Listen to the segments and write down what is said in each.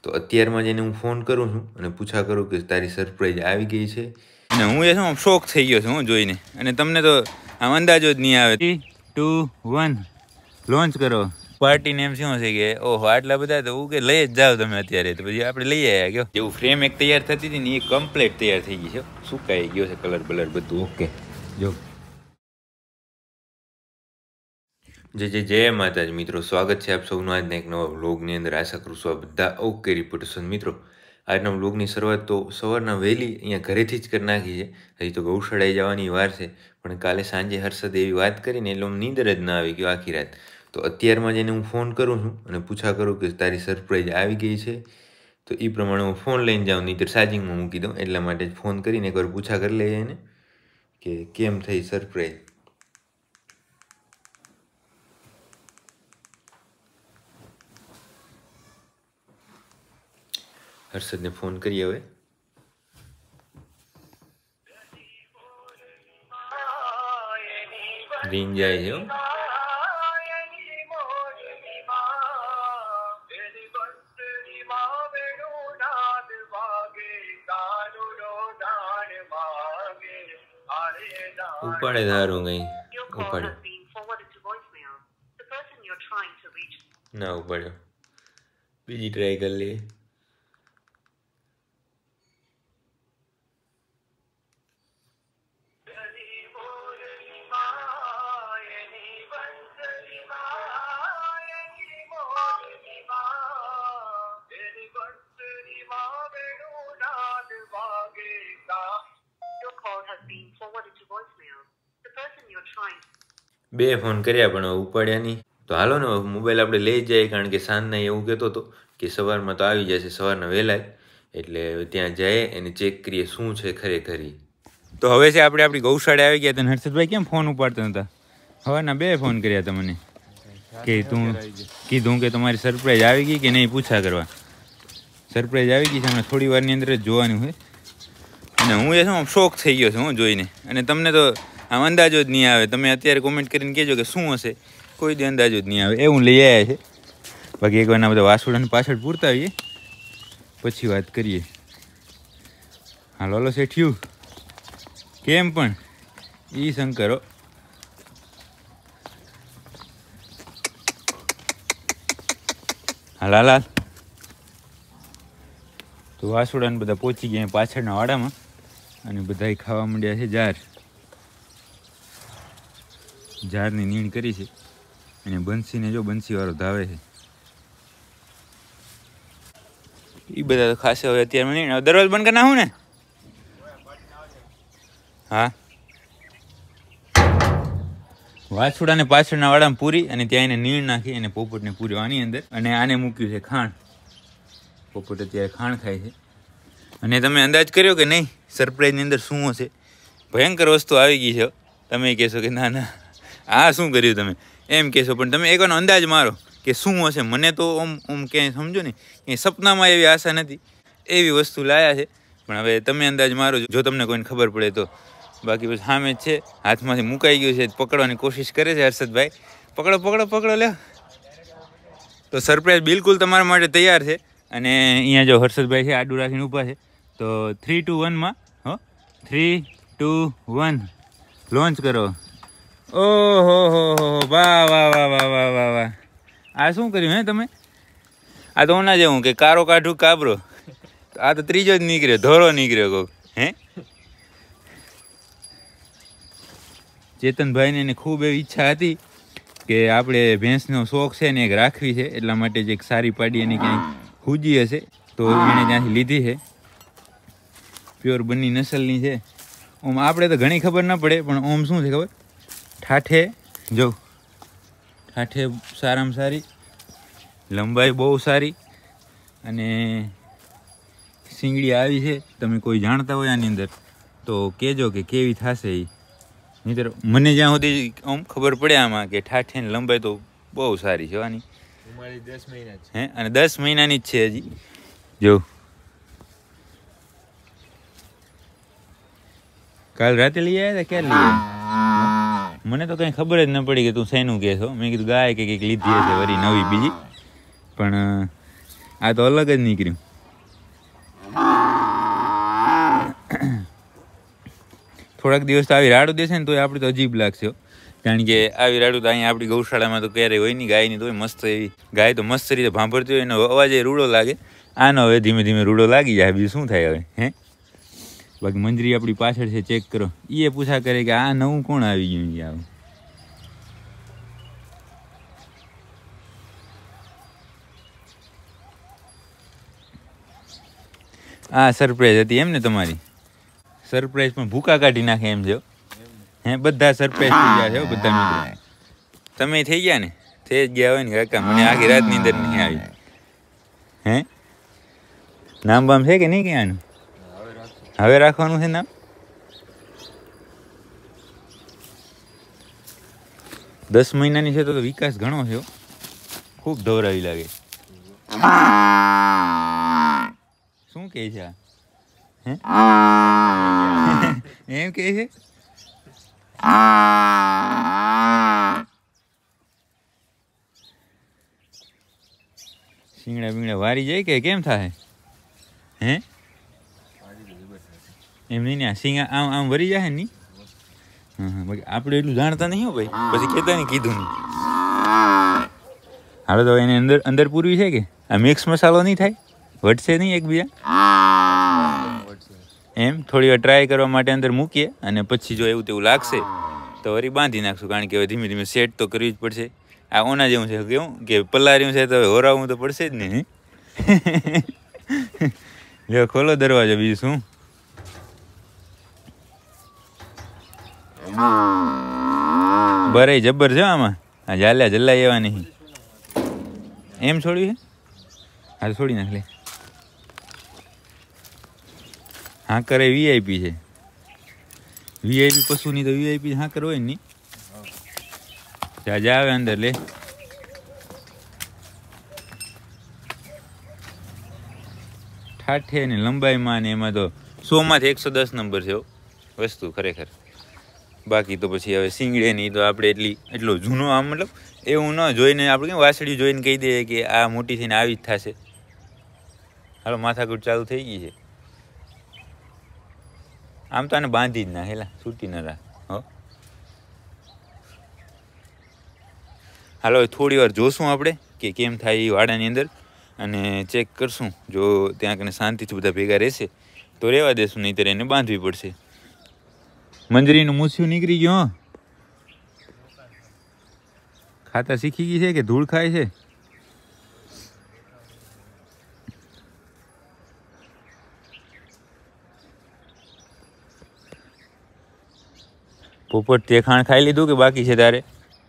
તો અત્યારમાં જઈને હું ફોન કરું છું અને પૂછા કરું કે તારી સરપ્રાઈઝ આવી ગઈ છે અને હું એ શું શોક થઈ ગયો છું હું જોઈને અને તમને તો આમ અંદાજો જ નહીં આવે 3, 2, 1 લોન્ચ કરો પાર્ટી નેમ શું છે કે ઓહો આટલા બધા તો હું કે લઈ જ જાઓ તમે અત્યારે તો પછી આપણે લઈ આવ્યા ગયો જેવું ફ્રેમ એક તૈયાર થતી હતી ને એ કમ્પ્લીટ તૈયાર થઈ ગઈ છે સુકાઈ ગયો છે કલર બલર બધું ઓકે જો જય માતાજી મિત્રો સ્વાગત છે આપ સૌનું આજના એક નવા વ્લોગની અંદર આશા કરું છું આ બધા ઓકે રિપોર્ટેશન મિત્રો આજના વ્લોગની શરૂઆત તો સવારના વહેલી અહીંયા ઘરેથી જ કરી નાખી છે હજી તો ગૌશાળાએ જવાની વાર છે પણ કાલે સાંજે હર્ષદ એવી વાત કરીને એટલે નીંદર જ ના આવી ગયો આખી રાત તો અત્યારમાં જઈને હું ફોન કરું છું અને પૂછા કરું કે તારી સરપ્રાઈઝ આવી ગઈ છે તો એ પ્રમાણે હું ફોન લઈને જાઉં નહીંતર ચાર્જિંગમાં મૂકી દઉં એટલા માટે જ ફોન કરીને એકવાર પૂછા કરી લઈએ એને કે કેમ થઈ સરપ્રાઈઝ હર્ષદને ફોન કરીએ હવે રીંગ જાય છે ઉપાડે ધારું ગઈ ઉપાડ્યો ના ઉપાડ્યો બીજી ટ્રાય કરી લઈએ બે ફોન કર્યા પણ ઉપાડ્યા નહીં તો હાલો ને મોબાઈલ આપણે લઈ જાય કારણ કે સાંજના એવું કહેતો હતો કે સવારમાં તો આવી જશે સવારના વહેલા એટલે ત્યાં જાય અને ચેક કરીએ શું છે ખરેખર તો હવે છે આપણે આપણી ગૌશાળા આવી ગયા હતા હર્ષદભાઈ કેમ ફોન ઉપાડતા હતા હવાના બે ફોન કર્યા હતા મને કે તું કીધું કે તમારી સરપ્રાઈઝ આવી ગઈ કે નહીં પૂછા કરવા સરપ્રાઈઝ આવી ગઈ છે હમણાં થોડી વારની અંદર જ જોવાનું હોય અને હું એ શું શોક થઈ ગયો છું હું જોઈને અને તમને તો આમ અંદાજો જ નહીં આવે તમે અત્યારે કોમેન્ટ કરીને કહેજો કે શું હશે કોઈ દી અંદાજો જ નહીં આવે એવું લઈ આવ્યા છે બાકી એક વારના બધા વાસુડાની પાછળ પૂરતા આવીએ પછી વાત કરીએ હાલો હાલો શેઠિયું કેમ પણ ઈ શંકરો હાલ હાલ હાલ તો વાસુડાને બધા પહોંચી ગયા પાછળના વાડામાં અને બધા ખાવા માંડ્યા છે ઝાડની નીણ કરી છે અને બંસીને જો બંસીવાળો ધાવે છે એ બધા તો ખાસે હવે અત્યારે નહીં દરવાજો બંધ કરી નાખું ને હા વાછુડાને પાછળના વાડામાં પૂરી અને ત્યાં એને નીણ નાખી અને પોપટને પૂર્યો આની અંદર અને આને મૂક્યું છે ખાણ પોપટ અત્યારે ખાણ ખાય છે અને તમે અંદાજ કર્યો કે નહીં સરપ્રાઈઝની અંદર શું હશે ભયંકર વસ્તુ આવી ગઈ છે તમે કહેશો કે ના ના આ શું કર્યું તમે એમ કહેશો પણ તમે એકવાનો અંદાજ મારો કે શું હશે મને તો ઓમ ક્યાંય સમજો ને ક્યાંય સપનામાં એવી આશા નથી એવી વસ્તુ લાયા છે પણ હવે તમે અંદાજ મારો જો તમને કોઈને ખબર પડે તો બાકી પછી સામે જ છે હાથમાંથી મુકાઈ ગયું છે પકડવાની કોશિશ કરે છે હર્ષદભાઈ પકડો પકડો પકડો લે તો સરપ્રાઈઝ બિલકુલ તમારા માટે તૈયાર છે અને અહીંયા જો હર્ષદભાઈ છે આડું રાખીને ઊભા છે તો 3, 2, 1 હો 3, 2, 1 લોન્ચ કરો ઓહો હો વાહ વાહ વાહ વાહ વાહ વાહ વાહ આ શું કર્યું હે તમે આ તો ના જેવું કે કારો કાઢું કાબરો આ તો ત્રીજો જ નીકળ્યો ધોરો નીકળ્યો કોક હે ચેતનભાઈને એને ખૂબ એવી ઈચ્છા હતી કે આપણે ભેંસનો શોખ છે ને એક રાખવી છે એટલા માટે જ એક સારી પાડી એની ક્યાંય હુજી હશે તો એને ત્યાંથી લીધી છે પ્યોર બની નસલની છે ઓમ આપણે તો ઘણી ખબર ના પડે પણ ઓમ શું છે ખબર ઠાઠે જો ઠાઠે સારામાં સારી લંબાઈ બહુ સારી અને શીંગડી આવી છે તમે કોઈ જાણતા હોય આની અંદર તો કહેજો કે કેવી થશે એ નહીંતર મને જ્યાં સુધી આમ ખબર પડે આમાં કે ઠાઠેની લંબાઈ તો બહુ સારી છે આની 10 મહિના હે અને 10 મહિનાની જ છે હજી જો કાલ રાતે લઈ આવ્યા હતા ક્યારે લઈ આવ્યા મને તો કંઈ ખબર જ ન પડી કે તું શેનું કહેશો મેં કીધું ગાય કે કંઈક લીધી હશે વરી નવી બીજી પણ આ તો અલગ જ નીકળ્યું. થોડાક દિવસ તો આવી રાડું દેશે ને તો આપણે તો અજીબ લાગશે, કારણ કે આવી રાડું તો અહીંયા આપણી ગૌશાળામાં તો ક્યારેય હોય નહીં. ગાયની તો મસ્ત એવી ગાય તો મસ્ત રીતે ભાંભરતી હોય, એનો અવાજ એ રૂડો લાગે. આનો હવે ધીમે ધીમે રૂડો લાગી જાય, બીજું શું થાય હવે? હે, બાકી મંજરી આપણી પાછળ છે, ચેક કરો. એ પૂછા કરે કે આ નવું કોણ આવી ગયું? આવે આ સરપ્રાઈઝ હતી એમ ને તમારી? સરપ્રાઈઝ પણ ભૂકા કાઢી નાખે એમ છે. હે, બધા સરપ્રાઈઝ થઈ ગયા છે બધા મિત્રો. તમે થઈ ગયા ને? થઈ જ ગયા હોય ને કાકા. મને આખી રાત ની અંદર નહીં આવી. હે, નામ બામ છે કે નહીં ક્યાંનું? હવે રાખવાનું છે નામ? 10 મહિનાની છે તો વિકાસ ઘણો છે, ખૂબ ધવરાવી લાગે. શું કહે છે આ? એમ કહે છે? શીંગડા બીંગડા વારી જાય કે કેમ થાય? હે, એમ નહીં ને, આ સિંગ આમ આમ વરી જાય ને? હા, બાકી આપણે એટલું જાણતા નહીં હો ભાઈ, પછી કહેતા નહીં કીધું નહીં. હાલો તો એને અંદર અંદર પૂરવી છે કે આ મિક્સ મસાલો નહીં થાય? વટશે નહીં એકબીજા? એમ થોડી વાર ટ્રાય કરવા માટે અંદર મૂકીએ, અને પછી જો એવું તેવું લાગશે તો વળી બાંધી નાખશું, કારણ કે હવે ધીમે ધીમે સેટ તો કરવી જ પડશે. આ ઓના જેવું છે, કેવું કે પલાર્યું છે તો હવે હોરાવું તો પડશે જ ને. લ્યો ખોલો દરવાજો, બીજું શું. બરાઈ જબર છે આમાં. આ જાલ્યા જલ્લાઈ એવા નહીં. એમ છોડ્યું છે? હા છોડી નાખ લે. હા કરે વીઆઈપી છે. વીઆઈપી પશુની તો વીઆઈપી હા કરો હોય ને. જા આવે અંદર લે. ઠાઠે ને લંબાઈમાં ને એમાં તો 100 માંથી 110 નંબર છે વસ્તુ ખરેખર. બાકી તો પછી હવે શીંગડે નહીં તો આપણે એટલો જૂનો આમ મતલબ એવું ન જોઈને આપણે કેમ વાસળી જોઈને કહી દઈએ કે આ મોટી થઈને આવી જ થશે. હાલો માથાકૂટ ચાલુ થઈ ગઈ છે. આમ તો આને બાંધી જ ના હેલા, છૂટી ન રાખ. હો હાલો થોડી વાર જોશું આપણે કે કેમ થાય એ વાડાની અંદર, અને ચેક કરશું. જો ત્યાં કને શાંતિથી બધા ભેગા રહેશે તો રહેવા દેશું, નહીંતર એને બાંધવી પડશે. મંજરીનું મૂછ્યું નીકળી ગયું. ખાતા શીખી ગઈ છે કે ધૂળ ખાય છે? પોપટ તે ખાણ ખાઈ લીધું કે બાકી છે તારે?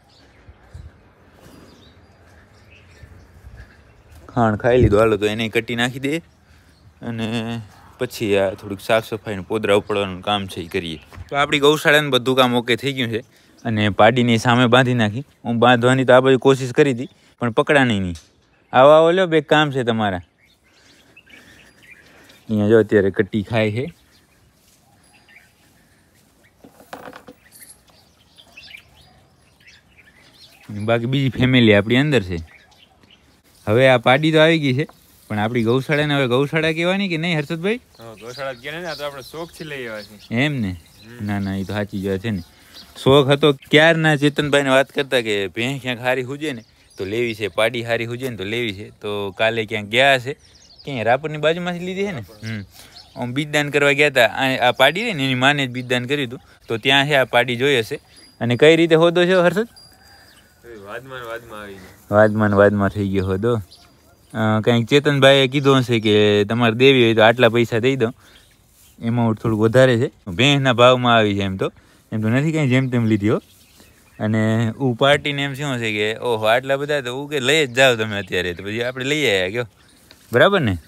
ખાણ ખાઈ લીધું. હાલો તો એને કટી નાખી દે, અને પછી આ થોડીક સાફ સફાઈનું પોદરા ઉપાડવાનું કામ છે એ કરીએ. તો આપણી ગૌશાળાનું બધું કામ ઓકે થઈ ગયું છે, અને પાડીની સામે બાંધી નાખી. હું બાંધવાની તો આ બધી કોશિશ કરી હતી પણ પકડાની નહીં. આવો આવો લ્યો, બે કામ છે તમારા. અહીંયા જો અત્યારે કટ્ટી ખાય છે. બાકી બીજી ફેમિલી આપણી અંદર છે. હવે આ પાડી તો આવી ગઈ છે, પણ આપણી ગૌશાળાને હવે ગૌશાળા કહેવાની કે નહીં હર્ષદભાઈ? ગૌશાળા કહેવાય ને, આ તો આપણે શોખથી લઈ આવ્યા છે. એમ ને? ના ના, એ તો સાચી વાત છે ને. શોખ હતો ક્યારના. ચેતનભાઈને વાત કરતા કે ભેંસ ક્યાંક હારી હુજે ને તો લેવી છે, પાડી હારી હુજે ને તો લેવી છે. તો કાલે ક્યાંક ગયા હશે, ક્યાંય રાપરની બાજુમાંથી લીધી છે ને. આમ બીજદાન કરવા ગયા હતા. આ પાડી રહી ને એની માને જ બીજદાન કર્યું હતું, તો ત્યાં છે આ પાડી જોઈ હશે. અને કઈ રીતે હોદો છે હર્ષદ? વાદમાં થઈ ગયો હોદો. કંઈક ચેતનભાઈએ કીધું હશે કે તમારે દેવી હોય તો આટલા પૈસા દઈ દો. એમાઉન્ટ થોડુંક વધારે છે. ભેંસના ભાવમાં આવી છે. એમ તો નથી કંઈ જેમ તેમ લીધી હો. અને હું પાર્ટીને એમ શું હશે કે ઓહો આટલા બધા, તો હું કે લઈ જ જાઓ તમે અત્યારે, તો પછી આપણે લઈ આવ્યા કયો. બરાબર ને?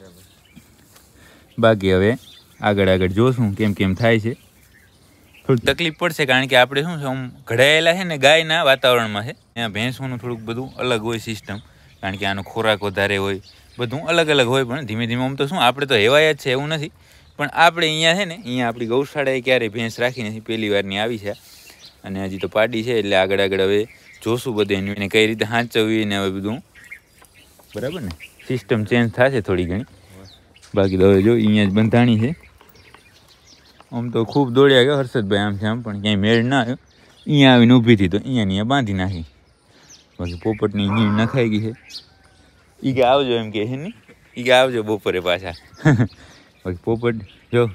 બાકી હવે આગળ જોશું કેમ કેમ થાય છે. થોડીક તકલીફ પડશે, કારણ કે આપણે શું છે આમ ઘડાયેલા છે ને ગાયના વાતાવરણમાં છે. ત્યાં ભેંસોનું થોડુંક બધું અલગ હોય સિસ્ટમ, કારણ કે આનો ખોરાક વધારે હોય, બધું અલગ અલગ હોય. પણ ધીમે ધીમે આમ તો શું આપણે તો હેવાય જ છે એવું નથી, પણ આપણે અહીંયા છે ને, અહીંયા આપણી ગૌશાળાએ ક્યારેય ભેંસ રાખી નથી, પહેલી વારની આવી છે. અને હજી તો પાડી છે, એટલે આગળ હવે જોશું બધે એને કઈ રીતે સાચવવી ને હવે બધું. બરાબર ને? સિસ્ટમ ચેન્જ થશે થોડી ઘણી. બાકી તો હવે જો અહીંયા જ બંધાણી છે. આમ તો ખૂબ દોડ્યા ગયો હર્ષદભાઈ આમ છે આમ, પણ ક્યાંય મેળ ના આવ્યો. અહીંયા આવીને ઊભી હતી તો અહીંયા બાંધી નાખી. બાકી પોપટની નીણ નખાઈ ગઈ છે. એ કે આવજો એમ કે છે ને, એ કે આવજો બપોરે પાછા. બાકી પોપટ જો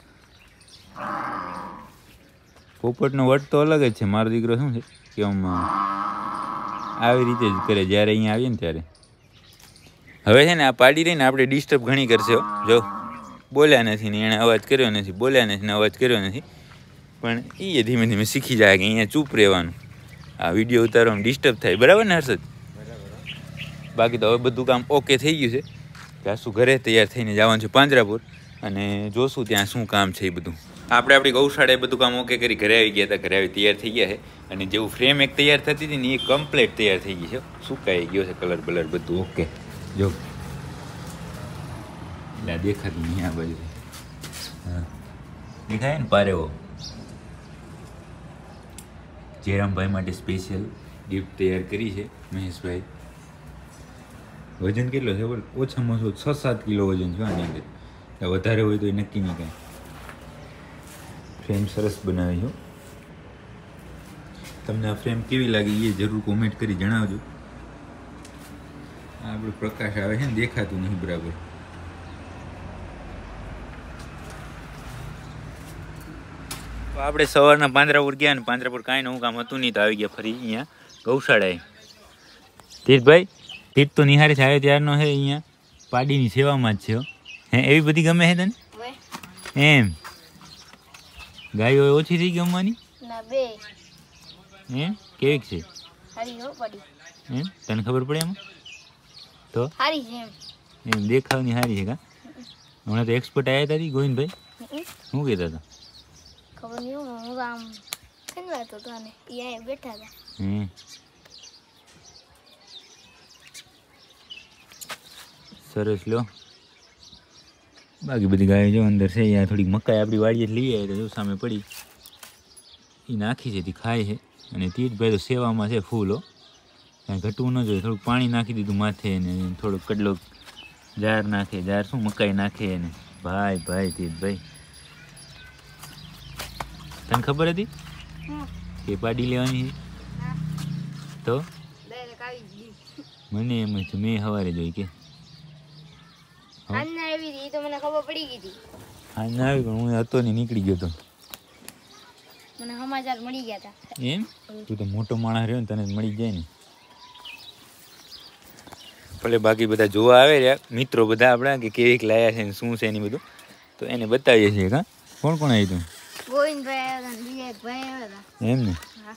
પોપટનો વટ તો અલગ જ છે. મારો દીકરો શું છે કે આમ આવી રીતે જ કરે જ્યારે અહીંયા આવીએ ને ત્યારે. હવે છે ને આ પાડી રહીને આપણે ડિસ્ટર્બ ઘણી કરશે. જો બોલ્યા નથી ને એણે અવાજ કર્યો નથી, બોલ્યા નથી ને અવાજ કર્યો નથી, પણ એ ધીમે ધીમે શીખી જાય કે અહીંયા ચૂપ રહેવાનું. આ વિડીયો ઉતારવામાં ડિસ્ટર્બ થાય, બરાબર ને હર્ષદ? બાકી તો હવે બધું કામ ઓકે થઈ ગયું છે. જાશું ઘરે તૈયાર થઈને જવાનું છે પાંજરાપુર, અને જોશું ત્યાં શું કામ છે એ બધું. આપણે આપણી ગૌશાળાએ બધું કામ ઓકે કરી ઘરે આવી ગયા હતા. ઘરે આવી તૈયાર થઈ ગયા છે, અને જેવું ફ્રેમ એક તૈયાર થતી હતી ને એ કમ્પ્લીટ તૈયાર થઈ ગઈ છે. સુકાઈ ગયો છે, કલર બલર બધું ઓકે. જો એટલે દેખાતું નહીં આ બાજુ. હા દેખાય ને પારેવો. જયરામભાઈ માટે સ્પેશિયલ ગિફ્ટ તૈયાર કરી છે મહેશભાઈ. વજન કેટલો છે? ઓછામાં ઓછો 6-7 કિલો વજન છે આની અંદર. વધારે હોય તો એ નક્કી નહીં કાંઈ. ફ્રેમ સરસ બનાવી છો. તમને આ ફ્રેમ કેવી લાગી એ જરૂર કોમેન્ટ કરી જણાવજો. આ આપણું પ્રકાશ આવે છે ને, દેખાતું નહીં બરાબર. આપણે સવારના પાંજરાપુર ગયા ને પાંજરાપુર કાંઈ નવું કામ હતું નહીં તો આવી ગયા ફરી અહીંયા ગૌશાળાએ. તીર્થભાઈ તીર્થ તો નિહારી થાય ત્યારનો છે અહીંયા પાડીની સેવામાં જ છે. હે એવી બધી ગમે છે તને? એમ ગાયો ઓછી થઈ ગઈ અમવાની? એમ કેવીક છે? એમ તને ખબર પડે એમ? તો એમ દેખાવની સારી છે કા? હમણાં તો એક્સપર્ટ આવ્યા હતા ગોવિંદભાઈ, શું કહેતા હતા? સરસ લો. બાકી બધી ગાયો જો અંદર છે. અહીંયા થોડીક મકાઈ આપણી વાડીએ લઈ આવી તો જો સામે પડી એ નાખી છે, તે ખાય છે. અને તીર્થભાઈ તો સેવામાં છે ફૂલ. કાંઈ ઘટવું ન જોઈએ. થોડુંક પાણી નાખી દીધું માથે ને થોડોક કડલો જાર નાખે. જાર શું મકાઈ નાખે ને ભાઈ તીર્થભાઈ. તને ખબર હતી કે પાડી લેવાની છે? તો મને એમ જ મેં સવારે જોઈ કે હા ના આવી પણ હું હતો ને નીકળી ગયો તો. મને સમાચાર મળી ગયા હતા. એમ? તું તો મોટો માણસ રહ્યો ને, તને મળી જાય ને. ભલે બાકી બધા જોવા આવે રહ્યા મિત્રો બધા આપણા કે કેવીક લાયા છે ને શું છે એની બધું તો એને બતાવીએ છીએ. કા કોણ કોણ આવી તું? એમ ને?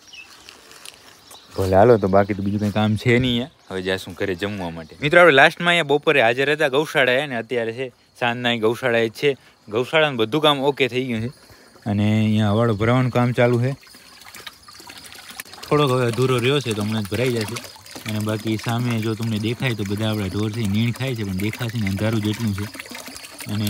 ભલે હાલો તો. બાકી તો બીજું કંઈ કામ છે નહીં. હવે જાશું ઘરે જમવા માટે. મિત્રો આપણે લાસ્ટમાં અહીંયા બપોરે હાજર હતા ગૌશાળાએ, ને અત્યારે છે સાંજના ગૌશાળાએ જ છે. ગૌશાળાનું બધું કામ ઓકે થઈ ગયું છે, અને અહીંયા હવાડો ભરાવાનું કામ ચાલુ છે. થોડોક હવે અધૂરો રહ્યો છે તો હમણાં જ ભરાઈ જશે. અને બાકી સામે જો તમને દેખાય તો બધા આપણા ઢોરથી નીણ ખાય છે, પણ દેખાશે ને અંધારું જેટલું છે. અને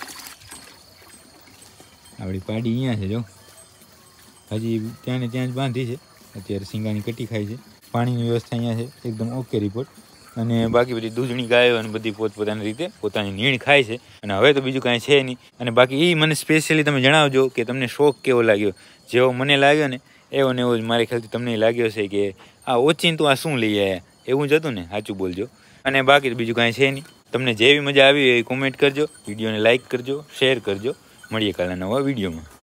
આપણી પાડી અહીંયા છે જો, હજી ત્યાં ને ત્યાં જ બાંધી છે. અત્યારે સિંગાની કટી ખાય છે. પાણીની વ્યવસ્થા અહીંયા છે, એકદમ ઓકે રિપોર્ટ. અને બાકી બધી દૂધણી ગાયો અને બધી પોતપોતાની રીતે પોતાની નીણ ખાય છે. અને હવે તો બીજું કાંઈ છે નહીં. અને બાકી એ મને સ્પેશિયલી તમે જણાવજો કે તમને શોખ કેવો લાગ્યો. જેવો મને લાગ્યો ને એવો ને એવો જ મારે ખ્યાલથી તમને લાગ્યો છે કે આ ઓચીન તું આ શું લઈ આવ્યા, એવું જ હતું ને? સાચું બોલજો. અને બાકી તો બીજું કાંઈ છે નહીં. તમને જેવી મજા આવી એ કોમેન્ટ કરજો, વિડીયોને લાઇક કરજો, શેર કરજો. મળીએ કાલના નવા વિડીયોમાં.